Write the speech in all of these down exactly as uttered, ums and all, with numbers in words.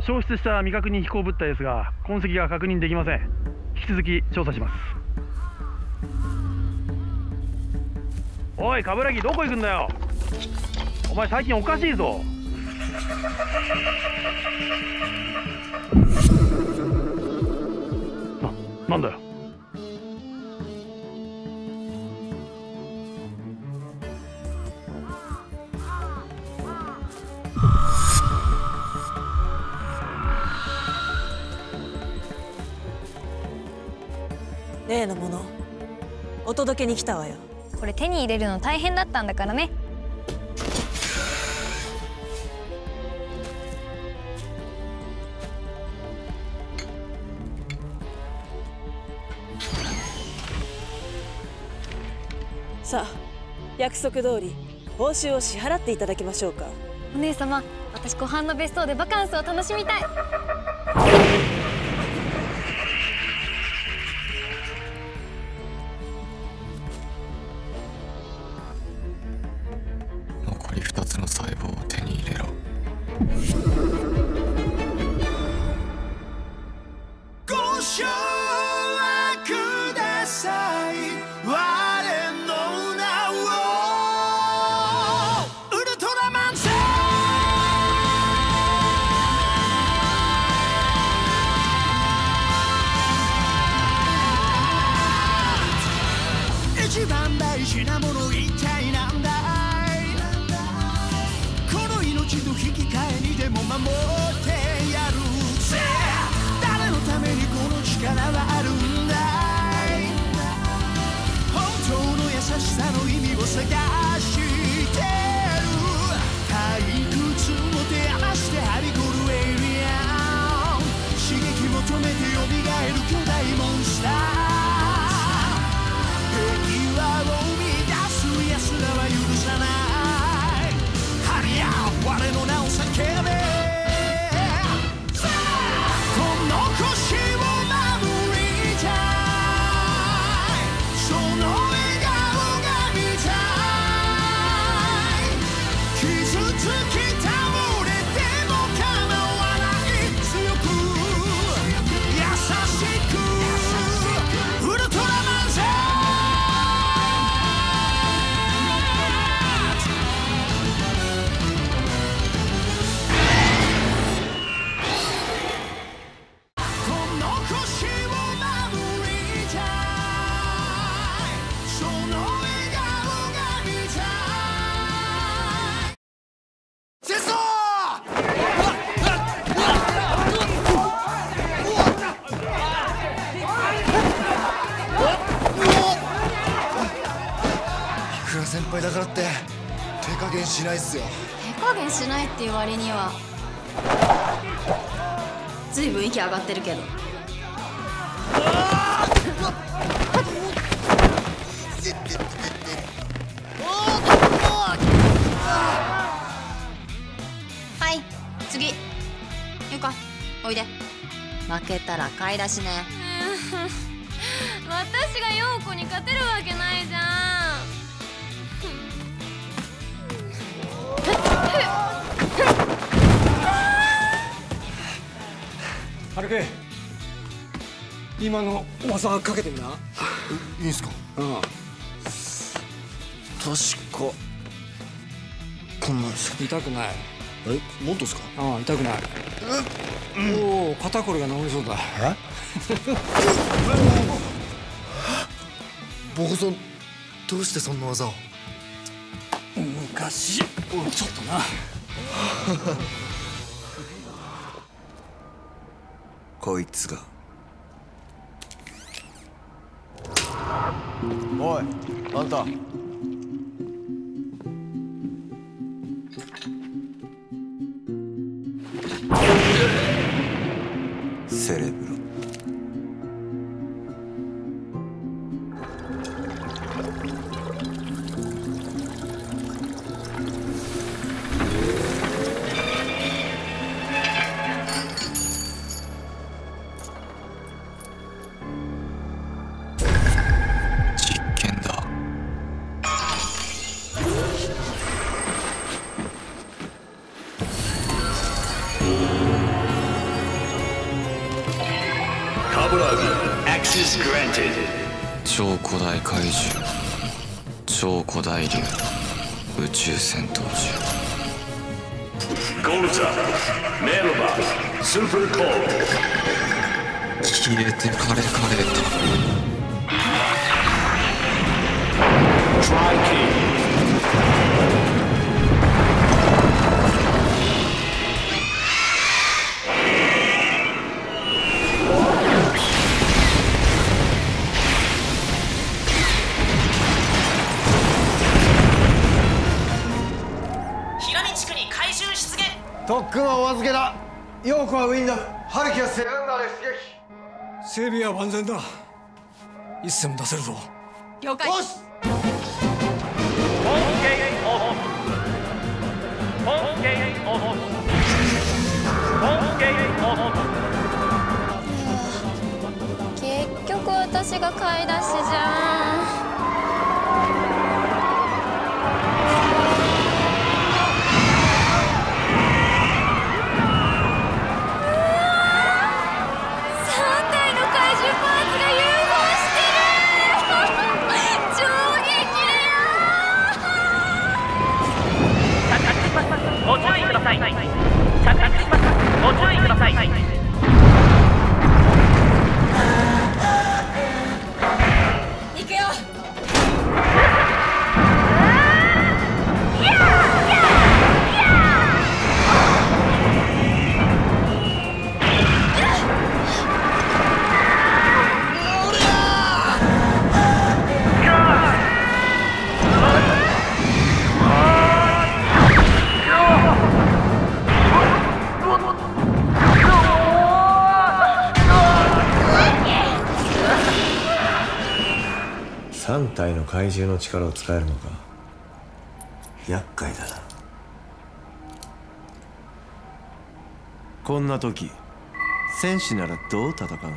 消失した未確認飛行物体ですが痕跡が確認できません。引き続き調査します。おい冠城、どこ行くんだよ。お前最近おかしいぞ。な、なんだよ。 例のものお届けに来たわよ。 これ手に入れるの大変だったんだからね。 さあ約束通り報酬を支払っていただきましょうか。 お姉様、私湖畔の別荘でバカンスを楽しみたい。 残りふたつの細胞を手に入れろ。 ご承諾ください。我の名をウルトラマンゼー。一番大事なもの一体なんだい。この命と引き換えにでも守ってやるぜ。誰のためにこの力はあるんだい。本当の優しさの意味を探してる。退屈も手余してはびこるエイリアン。刺激求めて蘇る巨大モンスター。平和を生み出す奴らは許さない。ハリアー我の名を叫べ。この星を守りたい。その笑顔が見たい。傷つき倒れても構わない。強く優しくウルトラマンゼー。この星を守りたい。その笑顔が見たい。戦争。 いくら先輩だからって手加減しないっすよ。 手加減しないっていう割にはずいぶん息上がってるけど。はい次ゆかおいで。負けたら買い出しね。 私が陽子に勝てるわけないじゃん。 ハルケ今の技かけてみな。 いいんすか。 うん。 確かこんなんです。 痛くない。 え、もっとっすか。 ああ痛くない。おお肩こりが治りそうだ。 えボコさんどうしてそんな技を。 昔ちょっとな。 こいつが。 おいあんた。 セレブロ。実験だ。 超古代怪獣、超古代竜、宇宙戦闘獣。 ゴルザ、メルバ、スーパーコール。 消えてカレカレと。 トライキー。 特訓はお預けだ。ヨーコはウィンダム、ハルキはセブンダーで出撃。 整備は万全だ。一戦も出せるぞ。 了解。 本ゲーオフ。本ゲーオフ。本ゲーオフ。 結局私が買い出しじゃん。 ご注意ください。着陸します。ご注意ください。 行くよ。 さん体の怪獣の力を使えるのか。厄介だな。こんな時戦士ならどう戦うんだ。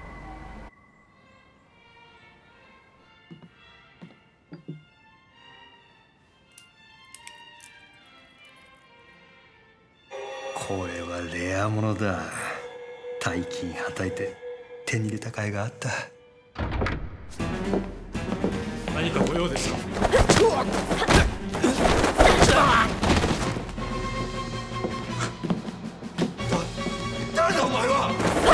これはレアものだ。大金はたいて手に入れた甲斐があった。 何かご用ですか。 誰だお前は。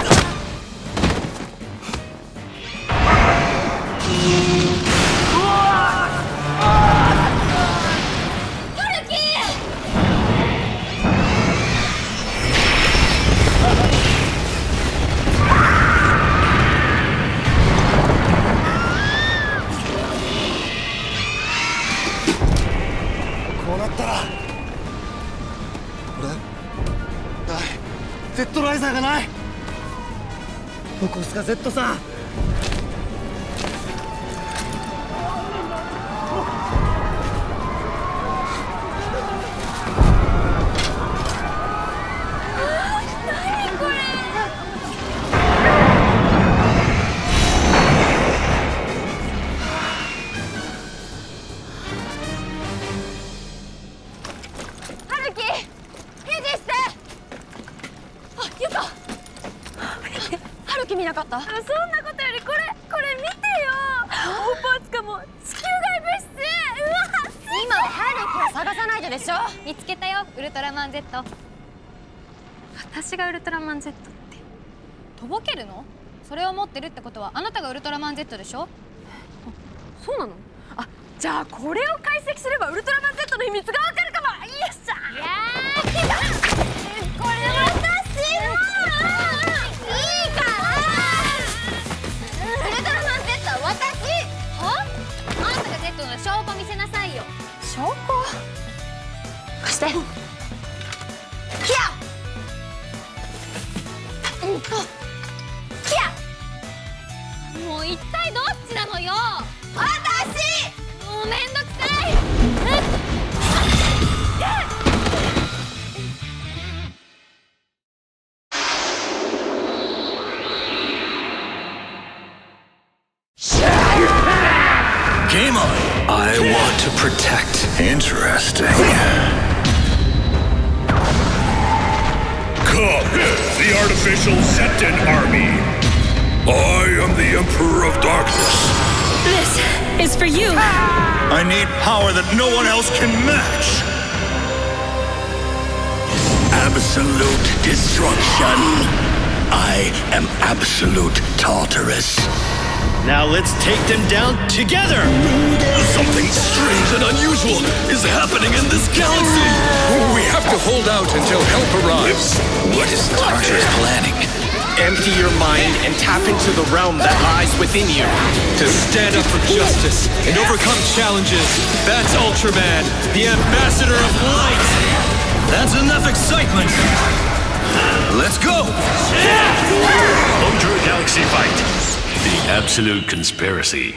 ゼットライザーがない。残すか Z さん。 何これ。春樹、返事して。ゆか、春樹見なかった？そんなことよりこれこれ見てよ。オーパーツカも地球外物質。うわ、 今は春樹を探さないとでしょ。 見つけたよ、ウルトラマン Z。私がウルトラマン Z ってとぼけるの？それを持ってるってことはあなたがウルトラマン Z でしょ。 そうなの？あ、じゃあこれを解析すればウルトラマン Z の秘密がわかるかも。よっしゃ。いやー、これ私いいから。ウルトラマン Z は私。 は？あんたが Z の証拠見せなさいよ。 証拠？貸して。キヤ。うんと。キヤ。 もう一体どっちなのよ。 私。 もうめんどくさい。 Game on. I want to protect. Interesting. Come, the artificial Septon army. I am the Emperor of Darkness. This is for you. I need power that no one else can match. Absolute destruction. I am Absolute Tartarus. Now let's take them down together! Something strange and unusual is happening in this galaxy! We have to hold out until help arrives. What is Tartarus planning? Empty your mind and tap into the realm that lies within you. To stand up for justice and overcome challenges. That's Ultraman, the ambassador of light! That's enough excitement! Let's go! Ultra Galaxy Fight! The Absolute Conspiracy.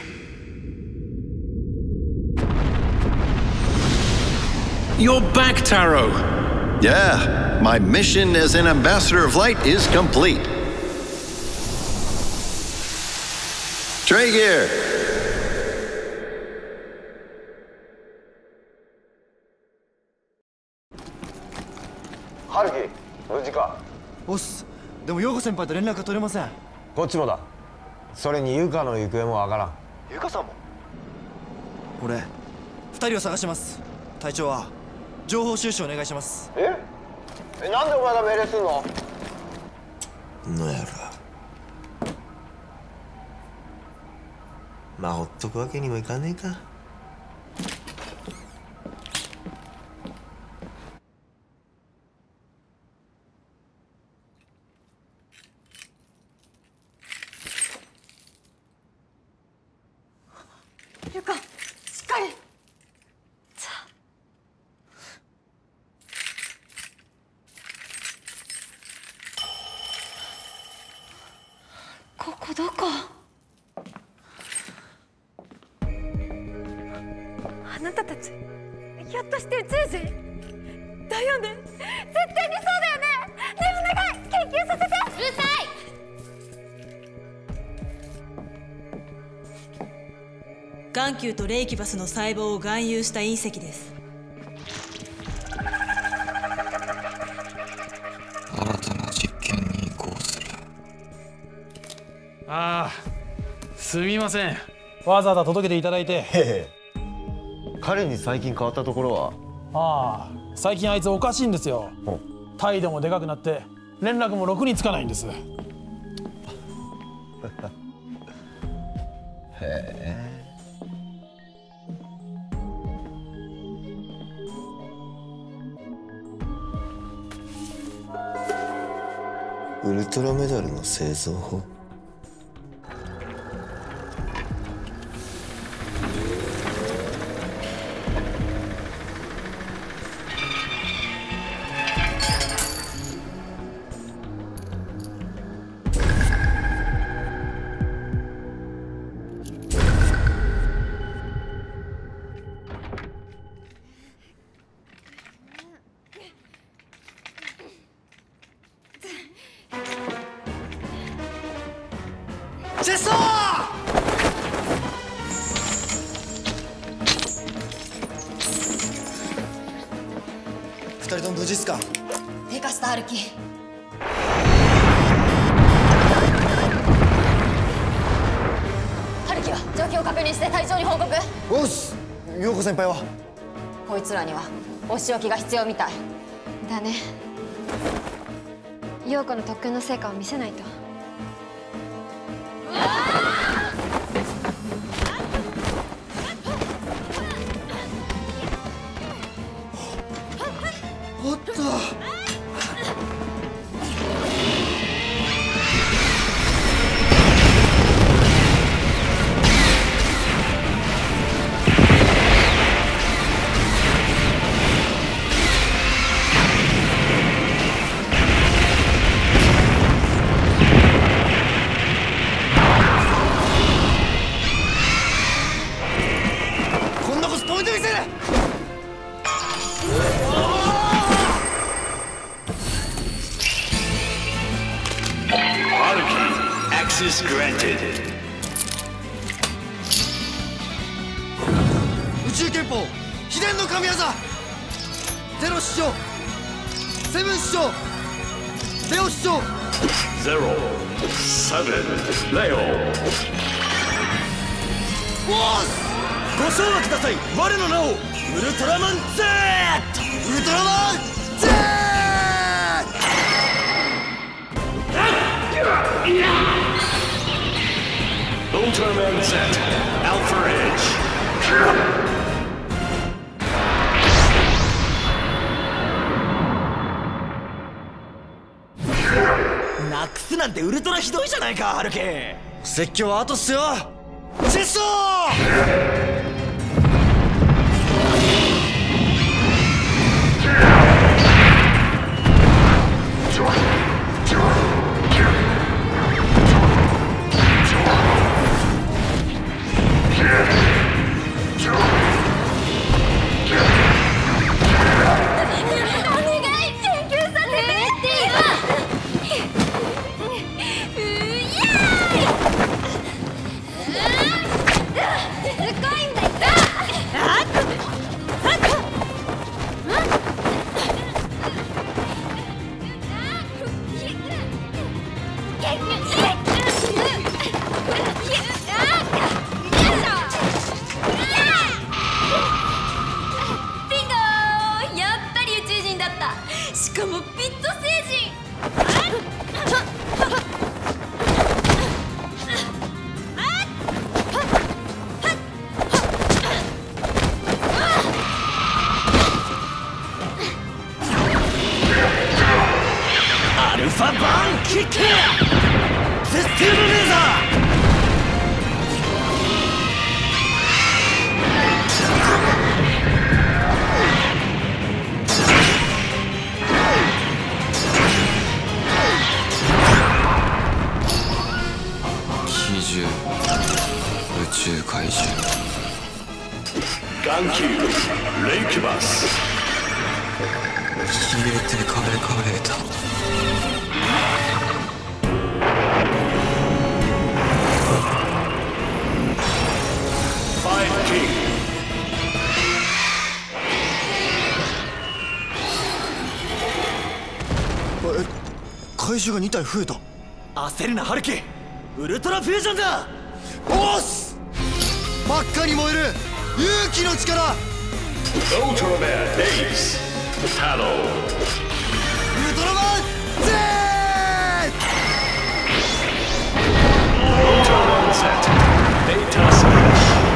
You're back, Taro! Yeah, my mission as an Ambassador of Light is complete. Tray gear! Haruki、無事か？ ボス、でも陽子先輩と連絡が取れません。 こっちもだ。それにユカの行方もわからん。 ユカさんも？俺、二人を探します。隊長は情報収集お願いします。 え？え、なんでお前が命令すんの？ のやら。まあほっとくわけにもいかねえか。 ゆか、しっかり。ここどこ？あなたたち、ひょっとして宇宙人？だよね。絶対にそうだよね。ねえお願い、研究させて。うるさい。 眼球とレイキバスの細胞を含有した隕石です。 新たな実験に移行する。 ああ、すみません。わざわざ届けていただいて。 へへ。彼に最近変わったところは？ ああ、最近あいつおかしいんですよ。態度もでかくなって連絡もろくにつかないんです。へえ。 ウルトラメダルの製造法。 チェストー！二人とも無事っすか？ でかした歩き。春樹は状況を確認して隊長に報告。 おっす。陽子先輩は？ こいつらにはお仕置きが必要みたいだね。陽子の特訓の成果を見せないと。 おっと。今度こそポイント見せる。 Access granted. 宇宙憲法秘伝の神業。ゼロ師匠、セブン師匠、レオ師匠、 ゼロ、セブン、レオ。 ご唱和ください。我の名をウルトラマン Z。 ウルトラマン Z。 Ultraman Z Alpha Edge。 なくすなんてウルトラひどいじゃないか、ハルキ。説教は後っすよ。ジェスト怪獣がに体増えた。焦るなハルキ。ウルトラフュージョンだ。おっす。真っ赤に燃える勇気の力。 ウルトラマンエースタロー。 ウルトラマン Z。 ウルトラマン Z ベータスラッシュ。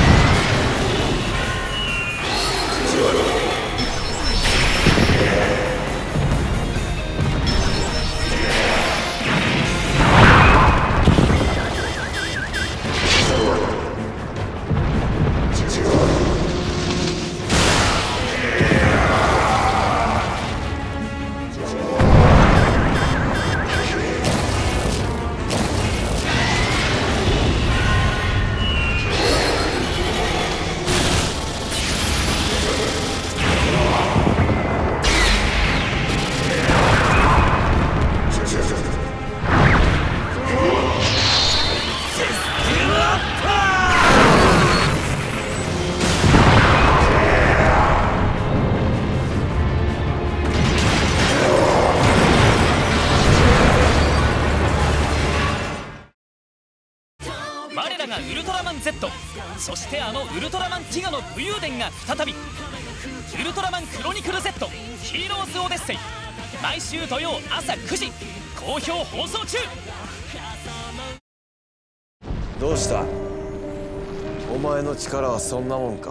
そしてあのウルトラマンティガの武勇伝が再び。ウルトラマンクロニクル Z ヒーローズオデッセイ、毎週土曜朝くじ好評放送中。 どうした？お前の力はそんなもんか。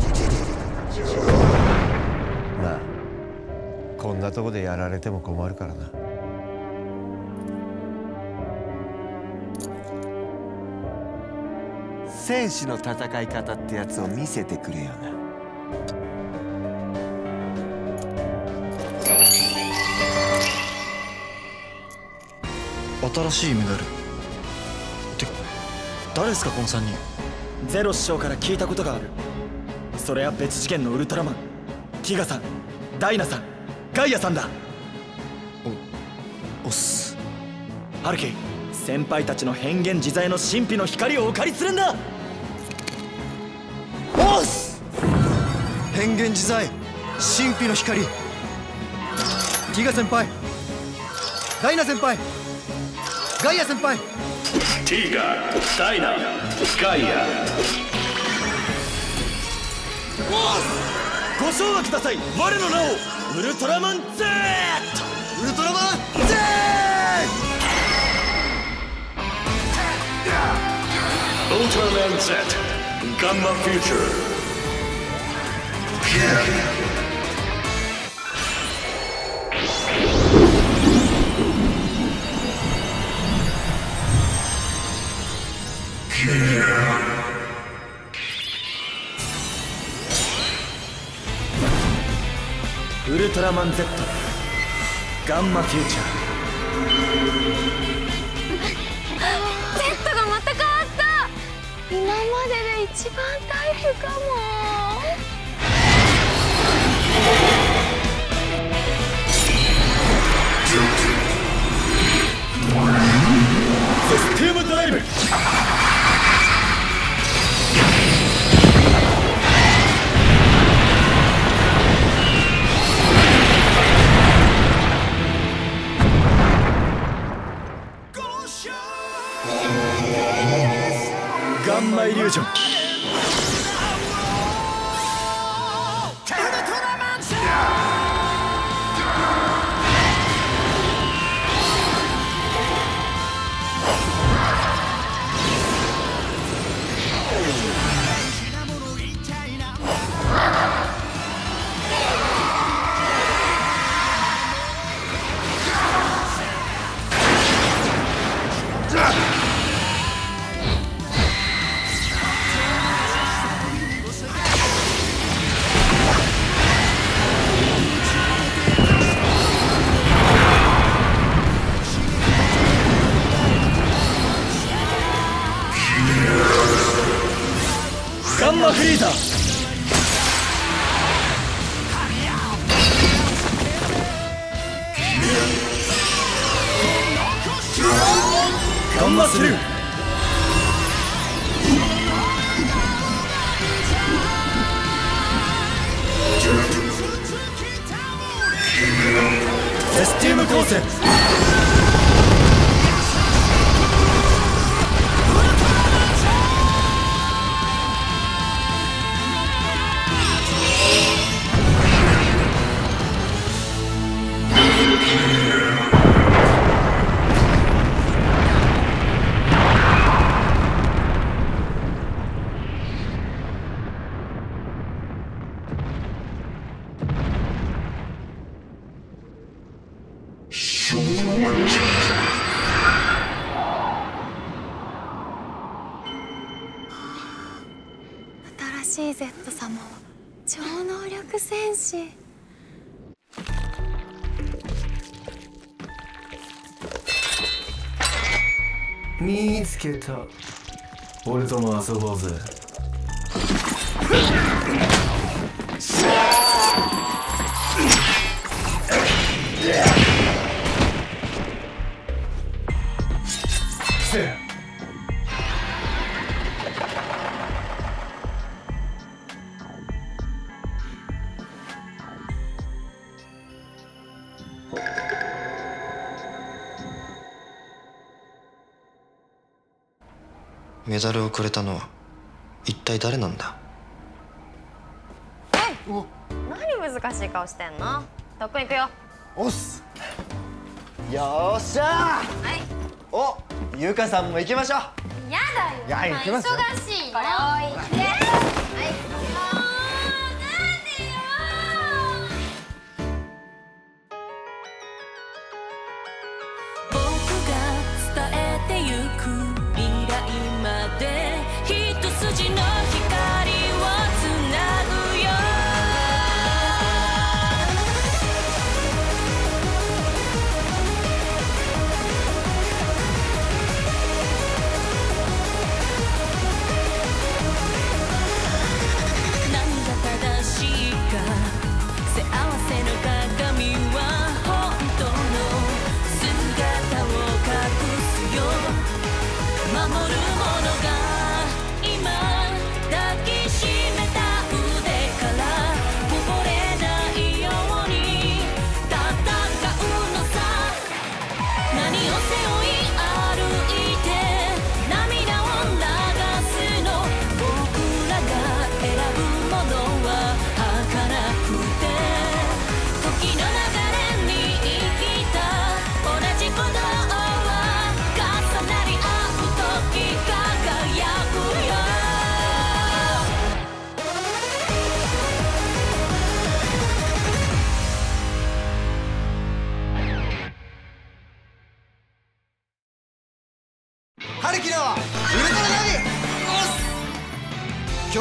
まあこんなとこでやられても困るからな。戦士の戦い方ってやつを見せてくれよな。 新しいメダルって誰ですかこのさんにん。ゼロ師匠から聞いたことがある。それは別次元のウルトラマン、ティガさん、ダイナさん、ガイアさんだ。おおっす。ハルキ、先輩たちの変幻自在の神秘の光をお借りするんだ。おっす。変幻自在、神秘の光。ティガ先輩、ダイナ先輩、 ガイア先輩。 ティガ、ダイナ、ガイア。 ご唱和ください。我の名をウルトラマン Z。 ウルトラマン Z。 ウルトラマン Z、 ガンマフューチャー。 ウルトラマン Z ガンマフューチャー。 Z がまた変わった。今までで一番タイプかも。 システムドライブ。ガンマイリュージョン。ガンマフリーザー。ガンマスルー。セスティウム光線。 新しい Z 様は超能力戦士。 見つけた。俺とも遊ぼうぜ。 メダルをくれたのは一体誰なんだ。 何難しい顔してんの。とっくん行くよ。 おっす。よーしゃー。はい。お、ゆかさんも行きましょう。 やだよ。 いや、行きますよ。 忙しいの。これ置いて。はい。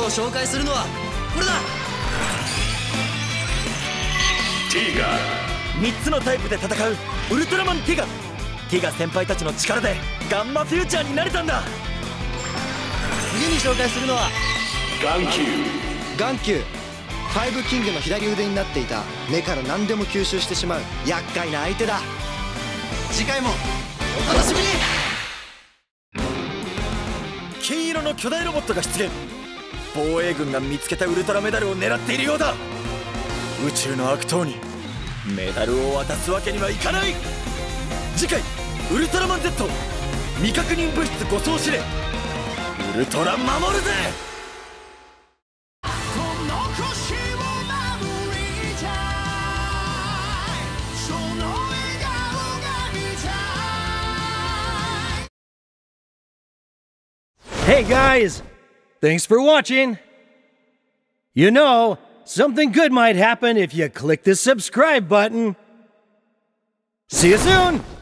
を紹介するのはこれだ。 ティガ。 みっつのタイプで戦うウルトラマンティガ。ティガ先輩たちの力でガンマフューチャーになれたんだ。次に紹介するのは眼球。 眼球、ファイブキングの左腕になっていた目から何でも吸収してしまう厄介な相手だ。次回もお楽しみに。 金色の巨大ロボットが出現。防衛軍が見つけたウルトラメダルを狙っているようだ。宇宙の悪党にメダルを渡すわけにはいかない。次回ウルトラマン Z 未確認物質護送司令ウルトラ守るぜ。 Hey guys! Thanks for watching! You know, something good might happen if you click the subscribe button. See you soon!